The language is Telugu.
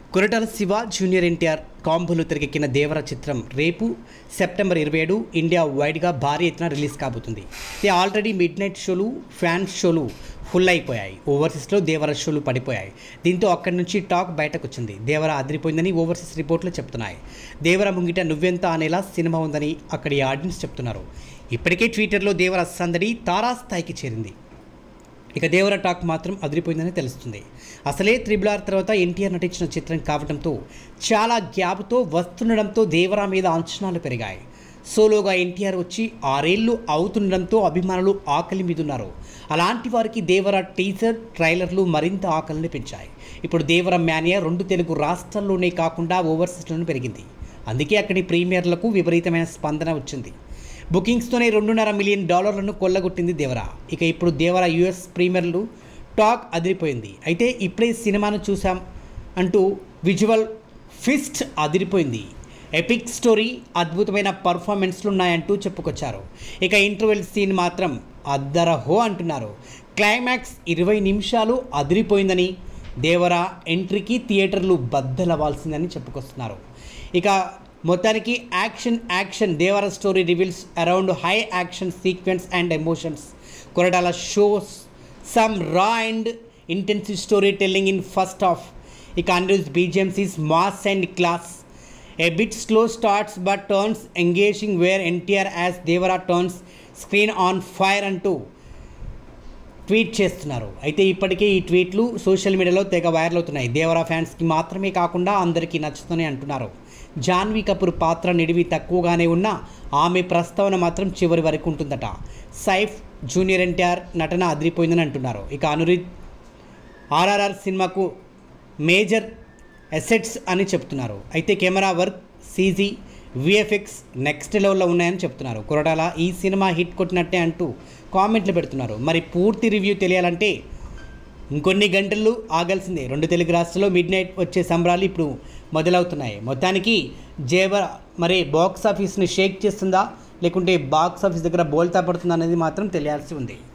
కొరటాల శివ జూనియర్ ఎన్టీఆర్ కాంబోలో తెరకెక్కిన దేవర చిత్రం రేపు సెప్టెంబర్ 27 ఇండియా వైడ్గా భారీ ఎత్తున రిలీజ్ కాబోతుంది. ఇది ఆల్రెడీ మిడ్ నైట్ షోలు, ఫ్యాన్స్ షోలు ఫుల్ అయిపోయాయి. ఓవర్సీస్లో దేవర షోలు పడిపోయాయి. దీంతో అక్కడి నుంచి టాక్ బయటకు వచ్చింది. దేవర అదిరిపోయిందని ఓవర్సీస్ రిపోర్ట్లు చెప్తున్నాయి. దేవర ముంగిట నువ్వెంత అనేలా సినిమా ఉందని అక్కడి ఆడియన్స్ చెప్తున్నారు. ఇప్పటికే ట్విట్టర్లో దేవర సందడి తారాస్థాయికి చేరింది. ఇక దేవర టాక్ మాత్రం అదిరిపోయిందని తెలుస్తుంది. అసలే RRR తర్వాత ఎన్టీఆర్ నటించిన చిత్రం కావడంతో చాలా గ్యాప్తో వస్తుండడంతో దేవర మీద అంచనాలు పెరిగాయి. సోలోగా ఎన్టీఆర్ వచ్చి 6 ఏళ్ళు అవుతుండడంతో అభిమానులు ఆకలి మీదున్నారు. అలాంటి వారికి దేవర టీజర్, ట్రైలర్లు మరింత ఆకలిని పెంచాయి. ఇప్పుడు దేవర మ్యానియా 2 తెలుగు రాష్ట్రాల్లోనే కాకుండా ఓవర్సీస్లోనూ పెరిగింది. అందుకే అక్కడి ప్రీమియర్లకు విపరీతమైన స్పందన వచ్చింది. బుకింగ్స్తోనే $2.5 మిలియన్ కొల్లగొట్టింది దేవర. ఇక ఇప్పుడు దేవర US ప్రీమియర్లు టాక్ అదిరిపోయింది. అయితే ఇప్పుడే సినిమాను చూసాం అంటూ విజువల్ ఫీస్ట్ అదిరిపోయింది. ఎపిక్ స్టోరీ, అద్భుతమైన పర్ఫార్మెన్స్లు ఉన్నాయంటూ చెప్పుకొచ్చారు. ఇక ఇంటర్వెల్ సీన్ మాత్రం అద్దరహో అంటున్నారు. క్లైమాక్స్ 20 నిమిషాలు అదిరిపోయిందని, దేవర ఎంట్రీకి థియేటర్లు బద్దలవ్వాల్సిందని చెప్పుకొస్తున్నారు. ఇక మొత్తానికి action Devara story reveals around high action sequence and emotions. Koratala shows some raw and intensive story telling in first half. ఇక Anirudh BGMs is mass and class. A bit slow starts but turns engaging where NTR as Devara turns screen on fire అంటూ ట్వీట్ చేస్తున్నారు. అయితే ఇప్పటికే ఈ ట్వీట్లు సోషల్ మీడియాలో తెగ వైరల్ అవుతున్నాయి. దేవరా ఫ్యాన్స్కి మాత్రమే కాకుండా అందరికీ నచ్చుతూనే అంటున్నారు. జాన్వీ కపూర్ పాత్ర నిడివి తక్కువగానే ఉన్నా ఆమె ప్రస్తావన మాత్రం చివరి వరకు ఉంటుందట. సైఫ్ జూనియర్ ఎన్టీఆర్ నటన అదిరిపోయిందని అంటున్నారు. ఇక అనిరుద్ RRR సినిమాకు మేజర్ అసెట్స్ అని చెప్తున్నారు. అయితే camera work, CG, VFX next లెవెల్లో ఉన్నాయని చెప్తున్నారు. కొరటాల ఈ సినిమా హిట్ కొట్టినట్టే అంటూ కామెంట్లు పెడుతున్నారు. మరి పూర్తి రివ్యూ తెలియాలంటే ఇంకొన్ని గంటలు ఆగాల్సిందే. 2 తెలుగు రాష్ట్రాల్లో మిడ్ నైట్ వచ్చే సంబరాలు ఇప్పుడు మొదలవుతున్నాయి. మొత్తానికి దేవర మరి బాక్స్ ఆఫీస్ని షేక్ చేస్తుందా లేకుంటే బాక్స్ ఆఫీస్ దగ్గర బోల్తా పడుతుందా అనేది మాత్రం తెలియాల్సి ఉంది.